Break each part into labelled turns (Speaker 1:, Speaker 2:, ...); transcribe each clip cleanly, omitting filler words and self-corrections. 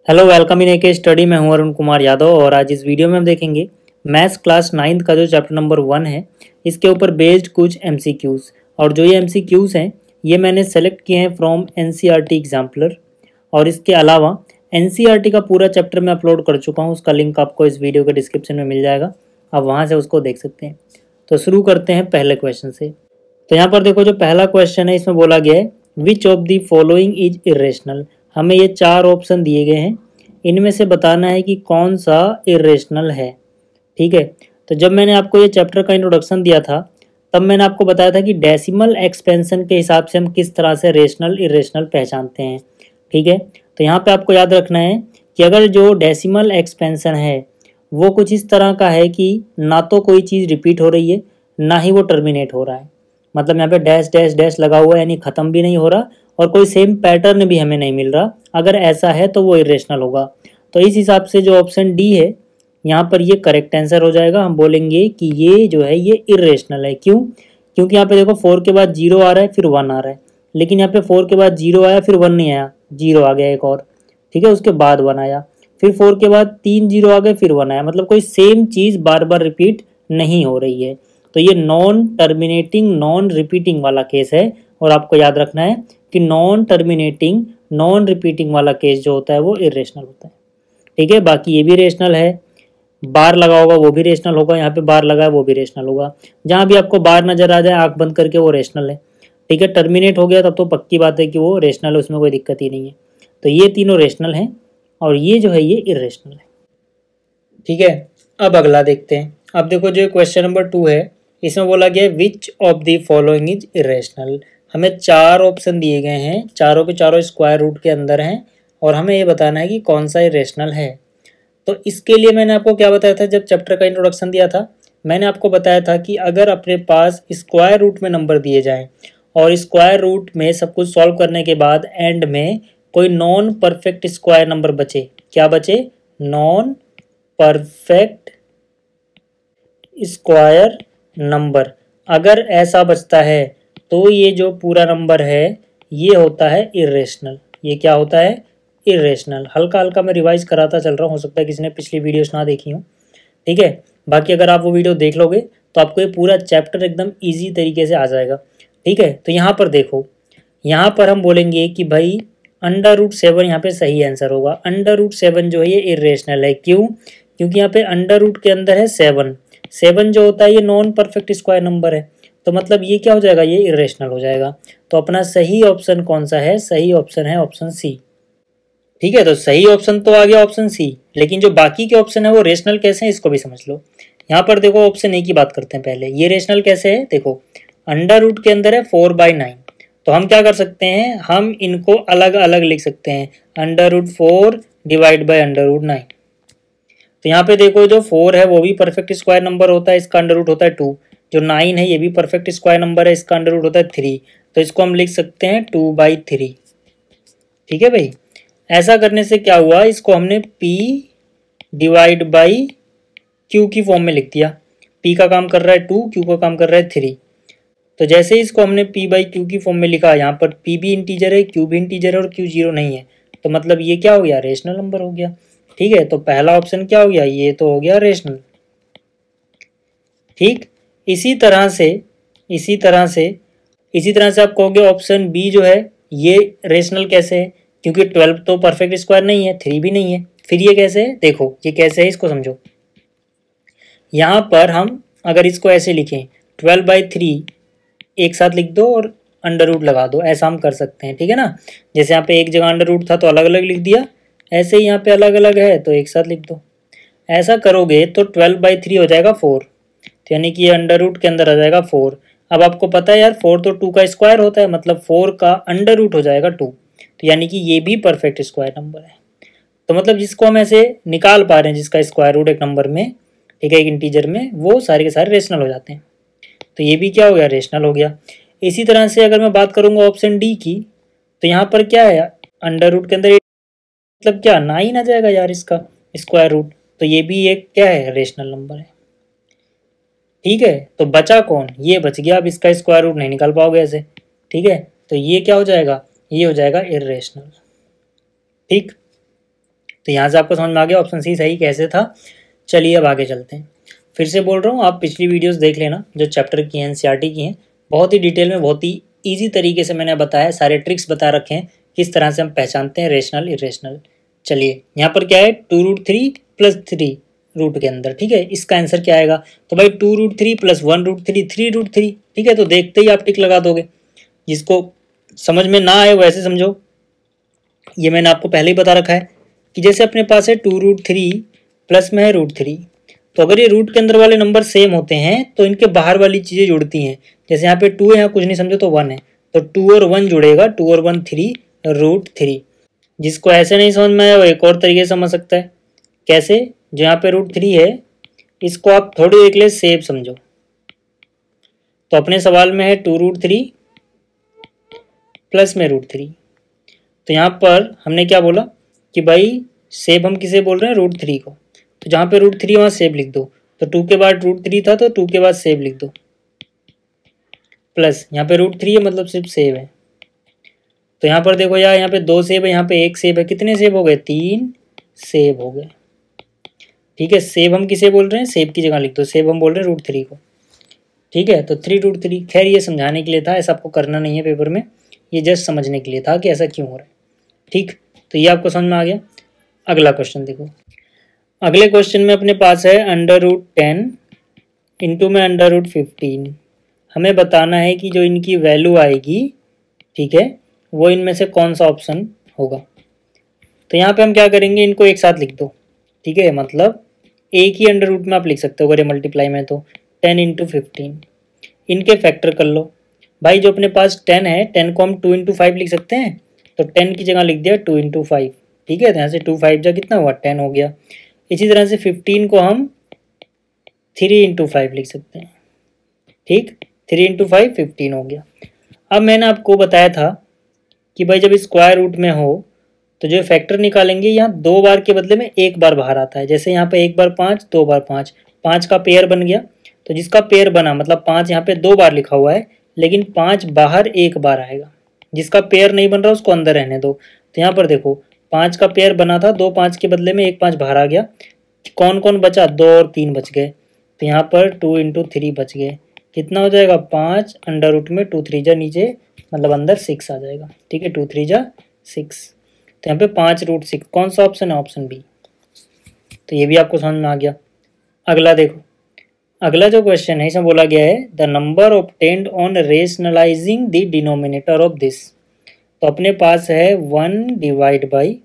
Speaker 1: Hello welcome in के study. मैं हूं अरुण कुमार यादव और आज इस वीडियो में हम देखेंगे मैथ्स क्लास 9th का जो चैप्टर नंबर 1 है इसके ऊपर बेस्ड कुछ एमसीक्यूज। और जो ये एमसीक्यूज हैं ये मैंने सेलेक्ट किए हैं फ्रॉम एनसीईआरटी एग्जाम्पलर। और इसके अलावा एनसीईआरटी का पूरा चैप्टर मैं अपलोड कर चुका हूं, उसका लिंक आपको इस वीडियो के डिस्क्रिप्शन में मिल जाएगा, आप वहाँ से उसको देख सकते हैं। तो शुरू करते हैं पहले क्वेश्चन से। तो यहाँ पर देखो जो पहला क्वेश्चन है इसमें बोला गया है which of the following is irrational. हमें ये 4 ऑप्शन दिए गए हैं, इनमें से बताना है कि कौन सा इरेशनल है। ठीक है, तो जब मैंने आपको ये चैप्टर का इंट्रोडक्शन दिया था तब मैंने आपको बताया था कि डेसिमल एक्सपेंशन के हिसाब से हम किस तरह से रेशनल इरेशनल पहचानते हैं। ठीक है, तो यहाँ पे आपको याद रखना है कि अगर जो डेसिमल एक्सपेंशन है वो कुछ इस तरह का है कि ना तो कोई चीज़ रिपीट हो रही है ना ही वो टर्मिनेट हो रहा है, मतलब यहाँ पे डैश डैश डैश लगा हुआ है यानी ख़त्म भी नहीं हो रहा और कोई सेम पैटर्न भी हमें नहीं मिल रहा, अगर ऐसा है तो वो इरेशनल होगा। तो इस हिसाब से जो ऑप्शन डी है यहाँ पर ये करेक्ट आंसर हो जाएगा। हम बोलेंगे कि ये जो है ये इरेशनल है। क्यों? क्योंकि यहाँ पे देखो 4 के बाद 0 आ रहा है फिर 1 आ रहा है, लेकिन यहाँ पे 4 के बाद 0 आया फिर 1 नहीं आया, 0 आ गया एक और। ठीक है, उसके बाद 1 आया, फिर 4 के बाद 3 0 आ गए फिर 1 आया, मतलब कोई सेम चीज़ बार बार रिपीट नहीं हो रही है। तो ये नॉन टर्मिनेटिंग नॉन रिपीटिंग वाला केस है और आपको याद रखना है कि नॉन टर्मिनेटिंग नॉन रिपीटिंग वाला केस जो होता है वो इरेशनल होता है। ठीक है, बाकी ये भी रेशनल है, बार लगा होगा वो भी रेशनल होगा, यहाँ पे बार लगा है वो भी रेशनल होगा, जहाँ भी आपको बार नजर आ जाए आंख बंद करके वो रेशनल है। ठीक है, टर्मिनेट हो गया तब तो पक्की बात है कि वो रेशनल है, उसमें कोई दिक्कत ही नहीं है। तो ये तीनों रेशनल हैं और ये जो है ये इरेशनल है। ठीक है, अब अगला देखते हैं। अब देखो जो क्वेश्चन नंबर 2 है इसमें बोला गया which of the following is irrational. हमें 4 ऑप्शन दिए गए हैं, चारों के चारों स्क्वायर रूट के अंदर हैं और हमें ये बताना है कि कौन सा इरेशनल है। तो इसके लिए मैंने आपको क्या बताया था, जब चैप्टर का इंट्रोडक्शन दिया था मैंने आपको बताया था कि अगर अपने पास स्क्वायर रूट में नंबर दिए जाएं और स्क्वायर रूट में सब कुछ सॉल्व करने के बाद एंड में कोई नॉन परफेक्ट स्क्वायर नंबर बचे, क्या बचे? Non perfect square number. अगर ऐसा बचता है तो ये जो पूरा नंबर है ये होता है इरेशनल। ये क्या होता है? इरेशनल। हल्का हल्का मैं रिवाइज कराता चल रहा हूँ, हो सकता है किसी ने पिछली वीडियोस ना देखी हो। ठीक है, बाकी अगर आप वो वीडियो देख लोगे तो आपको ये पूरा चैप्टर एकदम ईजी तरीके से आ जाएगा। ठीक है, तो यहाँ पर देखो, यहाँ पर हम बोलेंगे कि भाई √7 यहाँ पे सही आंसर होगा। √7 जो है ये इरेशनल है। क्यों? क्योंकि यहाँ पे अंडर रूट के अंदर है 7 जो होता है ये नॉन परफेक्ट स्क्वायर नंबर है, तो मतलब ये क्या हो जाएगा? ये इरेशनल हो जाएगा। तो अपना सही ऑप्शन कौन सा है? सही ऑप्शन है ऑप्शन सी। ठीक है, तो सही ऑप्शन तो आ गया ऑप्शन सी, लेकिन जो बाकी के ऑप्शन है वो रेशनल कैसे हैं इसको भी समझ लो। यहाँ पर देखो ऑप्शन ए की बात करते हैं पहले, ये रेशनल कैसे है? देखो अंडर रूट के अंदर है 4/9, तो हम क्या कर सकते हैं, हम इनको अलग अलग लिख सकते हैं, √4 डिवाइड बाई √9। तो यहाँ पे देखो जो 4 है वो भी परफेक्ट स्क्वायर नंबर होता है, इसका अंडर रूट होता है 2। जो 9 है ये भी परफेक्ट स्क्वायर नंबर है, इसका अंडर रूट होता है 3, तो इसको हम लिख सकते हैं 2/3। ठीक है भाई, ऐसा करने से क्या हुआ, इसको हमने p डिवाइड बाई q की फॉर्म में लिख दिया। p का काम कर रहा है 2, q का काम कर रहा है 3। तो जैसे ही इसको हमने p/q की फॉर्म में लिखा, यहाँ पर p भी इंटीजर है, q भी इंटीजर है और q 0 नहीं है, तो मतलब ये क्या हो गया? रेशनल नंबर हो गया। ठीक है, तो पहला ऑप्शन क्या हो गया? ये तो हो गया रेशनल। ठीक, इसी तरह से आप कहोगे ऑप्शन बी जो है ये रेशनल कैसे है? क्योंकि 12 तो परफेक्ट स्क्वायर नहीं है, 3 भी नहीं है, फिर ये कैसे है? देखो ये कैसे है इसको समझो। यहाँ पर हम अगर इसको ऐसे लिखें 12/3 एक साथ लिख दो और अंडर रूट लगा दो, ऐसा हम कर सकते हैं। ठीक है ना, जैसे यहाँ पे एक जगह अंडर रूट था तो अलग अलग लिख दिया, ऐसे ही यहाँ पे अलग अलग है तो एक साथ लिख दो। ऐसा करोगे तो 12/3 हो जाएगा 4, तो यानी कि ये अंडर रूट के अंदर आ जाएगा 4। अब आपको पता है यार 4 तो 2 का स्क्वायर होता है, मतलब 4 का अंडर रूट हो जाएगा 2, तो यानी कि ये भी परफेक्ट स्क्वायर नंबर है। तो मतलब जिसको हम ऐसे निकाल पा रहे हैं जिसका स्क्वायर रूट एक नंबर में, ठीक है, एक इंटीजर में, वो सारे के सारे रेशनल हो जाते हैं। तो ये भी क्या हो गया? रेशनल हो गया। इसी तरह से अगर मैं बात करूंगा ऑप्शन डी की, तो यहाँ पर क्या है, अंडर रूट के अंदर मतलब क्या 9 आ जाएगा यार इसका स्क्वायर रूट, तो ये भी एक क्या है? रेशनल नंबर है। ठीक है, तो बचा कौन? ये बच गया। अब इसका स्क्वायर रूट नहीं निकाल पाओगे ऐसे। ठीक है, तो ये क्या हो जाएगा? ये हो जाएगा इरेशनल। ठीक, तो यहाँ से आपको समझ में आ गया ऑप्शन सी सही कैसे था। चलिए अब आगे चलते हैं। फिर से बोल रहा हूँ, आप पिछली वीडियोस देख लेना जो चैप्टर की हैं, एनसीईआरटी की हैं। बहुत ही डिटेल में, बहुत ही ईजी तरीके से मैंने बताया, सारे ट्रिक्स बता रखे हैं किस तरह से हम पहचानते हैं रेशनल इरेशनल। चलिए यहाँ पर क्या है, 2√3 + 3 रूट के अंदर, ठीक है। इसका आंसर क्या आएगा, तो भाई 2√3 + 1√3 3√3, ठीक है। तो देखते ही आप टिक लगा दोगे। जिसको समझ में ना आए वैसे समझो, ये मैंने आपको पहले ही बता रखा है कि जैसे अपने पास है 2√3 प्लस में है √3, तो अगर ये रूट के अंदर वाले नंबर सेम होते हैं तो इनके बाहर वाली चीज़ें जुड़ती हैं। जैसे यहाँ पे 2 है, यहाँ कुछ नहीं समझो तो 1 है, तो 2 और 1 जुड़ेगा, 2 और 1 3 √3। जिसको ऐसे नहीं समझ में आया वो एक और तरीके से समझ सकता है। कैसे, जो यहाँ पे √3 है इसको आप थोड़ी देर के लिए सेव समझो। तो अपने सवाल में है 2√3 प्लस में √3, तो यहाँ पर हमने क्या बोला कि भाई सेव हम किसे बोल रहे हैं, √3 को। तो जहाँ पे √3 वहाँ सेव लिख दो, तो 2 के बाद √3 था तो 2 के बाद सेव लिख दो, प्लस यहाँ पे √3 है मतलब सिर्फ सेव है। तो यहाँ पर देखो यार, यहाँ पे 2 सेव है, यहाँ पे 1 सेव है, कितने सेव हो गए, 3 सेव हो गए, ठीक है। सेव हम किसे बोल रहे हैं, सेव की जगह लिख दो, सेव हम बोल रहे हैं √3 को, ठीक है। तो 3√3, खैर ये समझाने के लिए था, ऐसा आपको करना नहीं है पेपर में, ये जस्ट समझने के लिए था कि ऐसा क्यों हो रहा है, ठीक। तो ये आपको समझ में आ गया। अगला क्वेश्चन देखो। अगले क्वेश्चन में अपने पास है √10 इंटू में √15। हमें बताना है कि जो इनकी वैल्यू आएगी, ठीक है, वो इनमें से कौन सा ऑप्शन होगा। तो यहाँ पे हम क्या करेंगे, इनको एक साथ लिख दो, ठीक है। मतलब एक ही अंडर रूट में आप लिख सकते हो अगर ये मल्टीप्लाई में, तो 10 × 15 इनके फैक्टर कर लो। भाई जो अपने पास 10 है, 10 को हम 2 × 5 लिख सकते हैं, तो 10 की जगह लिख दिया 2 × 5, ठीक है। तो यहाँ से 2 5 जा कितना हुआ, 10 हो गया। इसी तरह से 15 को हम 3 × 5 लिख सकते हैं, ठीक, 3 × 5 15 हो गया। अब मैंने आपको बताया था कि भाई जब स्क्वायर रूट में हो तो जो फैक्टर निकालेंगे, यहाँ 2 बार के बदले में 1 बार बाहर आता है। जैसे यहाँ पे 1 बार 5, 2 बार 5, 5 का पेयर बन गया। तो जिसका पेयर बना मतलब 5 यहाँ पे 2 बार लिखा हुआ है, लेकिन 5 बाहर 1 बार आएगा। जिसका पेयर नहीं बन रहा उसको अंदर रहने दो। तो यहाँ पर देखो 5 का पेयर बना था, 2 5 के बदले में 1 5 बाहर आ गया। कौन कौन बचा, 2 और 3 बच गए। तो यहाँ पर 2 × 3 बच गए, कितना हो जाएगा 5 अंडर रूट में 2 3 जा नीचे, मतलब अंदर 6 आ जाएगा, ठीक है। 2 3 जा 6, तो यहाँ पे 5√6 कौन सा ऑप्शन है, ऑप्शन बी। तो ये भी आपको समझ में आ गया। अगला देखो, अगला जो क्वेश्चन है इसमें बोला गया है the number obtained on rationalising the denominator of this. तो अपने पास है 1 डिवाइड बाई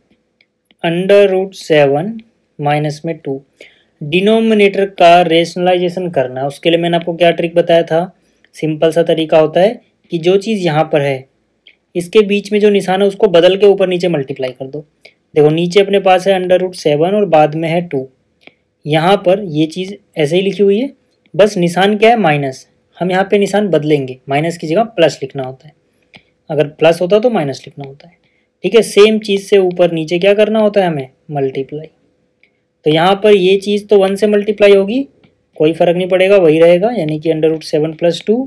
Speaker 1: √7 माइनस में 2। डिनोमिनेटर का रेशनलाइजेशन करना है, उसके लिए मैंने आपको क्या ट्रिक बताया था। सिंपल सा तरीका होता है कि जो चीज़ यहाँ पर है इसके बीच में जो निशान है उसको बदल के ऊपर नीचे मल्टीप्लाई कर दो। देखो नीचे अपने पास है √7 और बाद में है 2। यहाँ पर ये चीज़ ऐसे ही लिखी हुई है, बस निशान क्या है, माइनस। हम यहाँ पे निशान बदलेंगे, माइनस की जगह प्लस लिखना होता है, अगर प्लस होता तो माइनस लिखना होता है, ठीक है। सेम चीज़ से ऊपर नीचे क्या करना होता है हमें, मल्टीप्लाई। तो यहाँ पर ये चीज़ तो 1 से मल्टीप्लाई होगी, कोई फर्क नहीं पड़ेगा, वही रहेगा, यानी कि √7 + 2।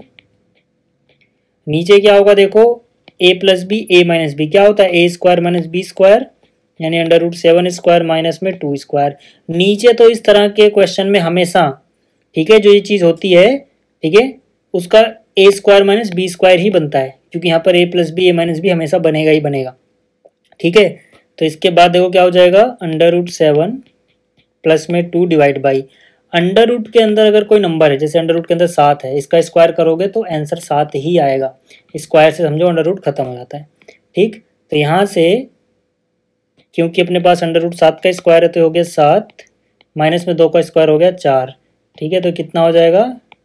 Speaker 1: नीचे क्या होगा देखो, a + b, a - b क्या होता है, a² - b², यानी √7² माइनस में 2²। नीचे तो इस तरह के क्वेश्चन में हमेशा, ठीक है, जो ये चीज़ होती है, ठीक है, उसका a² - b² ही बनता है, क्योंकि यहाँ पर a + b, a - b हमेशा बनेगा ही बनेगा, ठीक है। तो इसके बाद देखो क्या हो जाएगा, √7 प्लस में 2 डिवाइड बाई अंडर रूट के अंदर अगर कोई नंबर है, जैसे अंडर रूट के अंदर 7 है, इसका स्क्वायर करोगे तो आंसर 7 ही आएगा। स्क्वायर से समझो अंडर रूट खत्म हो जाता है, ठीक। तो यहाँ से क्योंकि अपने पास √7 का स्क्वायर है तो हो गया 7, माइनस में 2 का स्क्वायर हो गया 4, ठीक है। तो कितना हो जाएगा,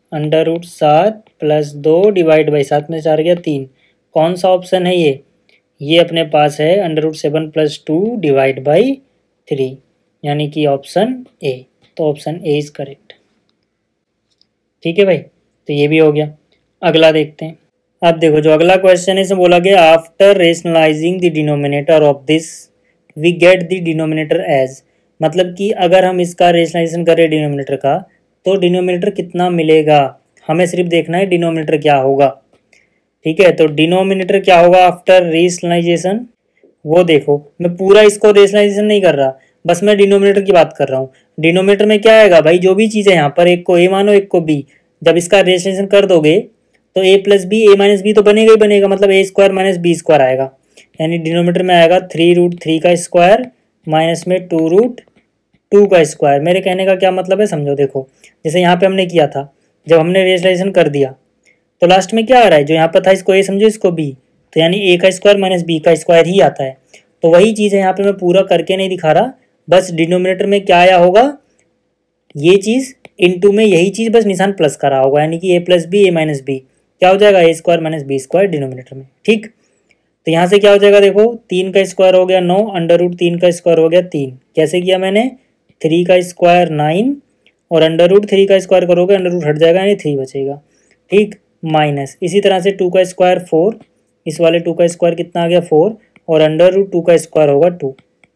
Speaker 1: √7 + 2 डिवाइड बाई 7 में 4 गया 3। कौन सा ऑप्शन है ये अपने पास है √7 + 2 डिवाइड बाई 3, यानी कि ऑप्शन ए। तो ऑप्शन ए इज करेक्ट, ठीक है भाई। तो ये भी हो गया। अगला देखते हैं। अब देखो जो अगला क्वेश्चन है इसमें बोला गया after rationalising the denominator of this we get the denominator as. मतलब कि अगर हम इसका रेशनलाइजेशन करें डिनोमिनेटर का तो डिनोमिनेटर कितना मिलेगा, हमें सिर्फ देखना है डिनोमिनेटर क्या होगा, ठीक है। तो डिनोमिनेटर क्या होगा आफ्टर रेशनलाइजेशन, वो देखो। मैं पूरा इसको रेशनलाइजेशन नहीं कर रहा, बस मैं डिनोमिनेटर की बात कर रहा हूँ। डिनोमिनेटर में क्या आएगा भाई, जो भी चीज़ है यहाँ पर, एक को ए मानो एक को बी, जब इसका रेजिस्ट्रेशन कर दोगे तो A plus B, A minus B तो बनेगा ही बनेगा, मतलब A square minus B square आएगा। यानी डिनोमिनेटर में आएगा 3√3 का स्क्वायर माइनस में 2√2 का स्क्वायर। मेरे कहने का क्या मतलब है समझो, देखो जैसे यहाँ पे हमने किया था, जब हमने रेजिस्ट्रेशन कर दिया तो लास्ट में क्या आ रहा है, जो यहाँ पर था इसको ए समझो इसको बी, तो यानी ए का स्क्वायर माइनस बी का स्क्वायर ही आता है। तो वही चीज़ है यहाँ पे, मैं पूरा करके नहीं दिखा रहा, बस डिनोमिनेटर में क्या आया होगा, ये चीज़ इनटू में यही चीज़ बस निशान प्लस करा होगा, यानी कि A plus B A minus B क्या हो जाएगा, A square minus B square denominator में। ठीक, तो यहाँ से क्या हो जाएगा, देखो 3 का स्क्वायर हो गया 9, अंडर रूट 3 का स्क्वायर हो गया 3। कैसे किया मैंने, 3 का स्क्वायर 9 और अंडर रूट 3 का स्क्वायर करोगे अंडर रूट हट जाएगा यानी 3 बचेगा। ठीक, माइनस इसी तरह से 2 का स्क्वायर 4, इस वाले 2 का स्क्वायर कितना आ गया 4 और अंडर रूट 2 का स्क्वायर होगा 2।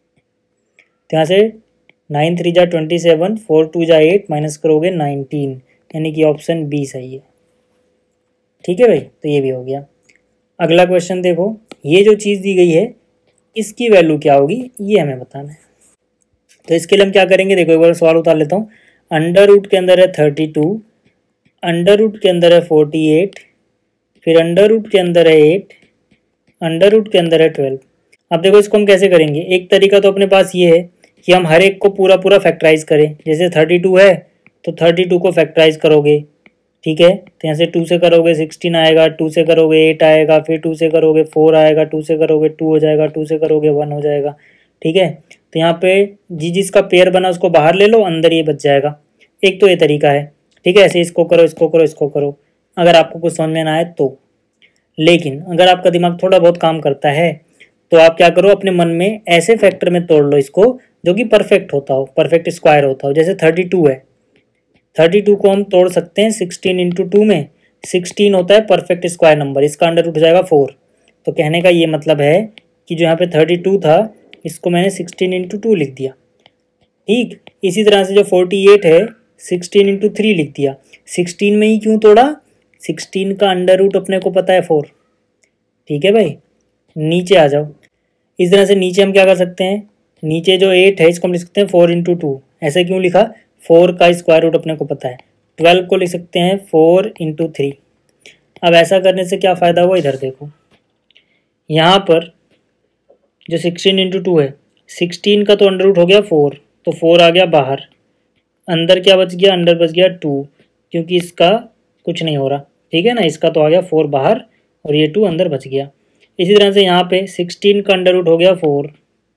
Speaker 1: तो यहाँ से 9 3 जा 27, 4 2 जा 8, माइनस करोगे 19, यानी कि ऑप्शन बी सही है। ठीक है भाई, तो ये भी हो गया। अगला क्वेश्चन देखो, ये जो चीज़ दी गई है इसकी वैल्यू क्या होगी ये हमें बताना है। तो इसके लिए हम क्या करेंगे, देखो एक बार सवाल उतार लेता हूँ। अंडर रूट के अंदर है 32, अंडर रूट के अंदर है 48, फिर अंडर रूट के अंदर है 8, अंडर रूट के अंदर है 12। अब देखो इसको हम कैसे करेंगे, एक तरीका तो अपने पास ये है कि हम हर एक को पूरा पूरा फैक्टराइज करें। जैसे 32 है तो 32 को फैक्टराइज करोगे, ठीक है, तो यहाँ से 2 से करोगे 16 आएगा, 2 से करोगे 8 आएगा, फिर 2 से करोगे 4 आएगा, 2 से करोगे 2 हो जाएगा, 2 से करोगे 1 हो जाएगा। ठीक है, तो यहाँ पे जिसका पेयर बना उसको बाहर ले लो, अंदर ये बच जाएगा। एक तो ये तरीका है। ठीक है, ऐसे इसको करो इसको करो इसको करो, अगर आपको कुछ समझ में ना आए तो। लेकिन अगर आपका दिमाग थोड़ा बहुत काम करता है तो आप क्या करो, अपने मन में ऐसे फैक्टर में तोड़ लो इसको जो कि परफेक्ट होता हो, परफेक्ट स्क्वायर होता हो। जैसे 32 है, 32 को हम तोड़ सकते हैं 16 इंटू 2 में। 16 होता है परफेक्ट स्क्वायर नंबर, इसका अंडर रूट हो जाएगा 4। तो कहने का ये मतलब है कि जो यहाँ पे 32 था इसको मैंने 16 इंटू 2 लिख दिया। ठीक, इसी तरह से जो 48 है 16 इंटू 3 लिख दिया। 16 में ही क्यों तोड़ा, 16 का अंडर रूट अपने को पता है 4। ठीक है भाई, नीचे आ जाओ। इस तरह से नीचे हम क्या कर सकते हैं, नीचे जो 8 है इसको हम लिख सकते हैं 4 इंटू 2। ऐसे क्यों लिखा, 4 का स्क्वायर रूट अपने को पता है। 12 को लिख सकते हैं 4 इंटू 3। अब ऐसा करने से क्या फ़ायदा हुआ, इधर देखो, यहाँ पर जो 16 इंटू 2 है, 16 का तो अंडर रूट हो गया 4, तो 4 आ गया बाहर, अंदर क्या बच गया, अंदर बच गया 2, क्योंकि इसका कुछ नहीं हो रहा। ठीक है ना, इसका तो आ गया 4 बाहर और ये 2 अंदर बच गया। इसी तरह से यहाँ पे 16 का अंडर रूट हो गया 4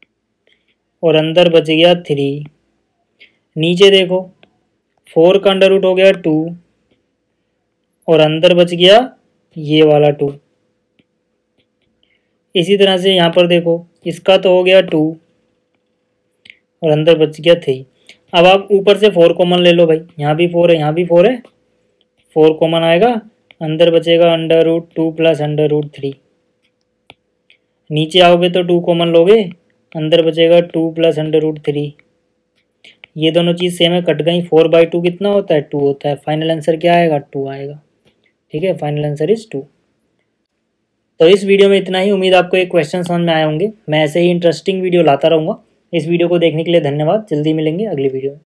Speaker 1: और अंदर बच गया 3। नीचे देखो 4 का अंडर रूट हो गया 2 और अंदर बच गया ये वाला 2। इसी तरह से यहाँ पर देखो, इसका तो हो गया 2 और अंदर बच गया 3। अब आप ऊपर से 4 कॉमन ले लो भाई, यहाँ भी 4 है यहाँ भी 4 है, 4 कॉमन आएगा, अंदर बचेगा under root 2 plus under root 3। नीचे आओगे तो 2 कॉमन लोगे, अंदर बचेगा 2 प्लस अंडर रूट 3। ये दोनों चीज़ सेम है, कट गई। 4/2 कितना होता है, 2 होता है। फाइनल आंसर क्या आएगा, 2 आएगा। ठीक है, फाइनल आंसर इज 2। तो इस वीडियो में इतना ही। उम्मीद आपको एक क्वेश्चन समझ में आए होंगे। मैं ऐसे ही इंटरेस्टिंग वीडियो लाता रहूँगा। इस वीडियो को देखने के लिए धन्यवाद। जल्दी मिलेंगे अगली वीडियो में।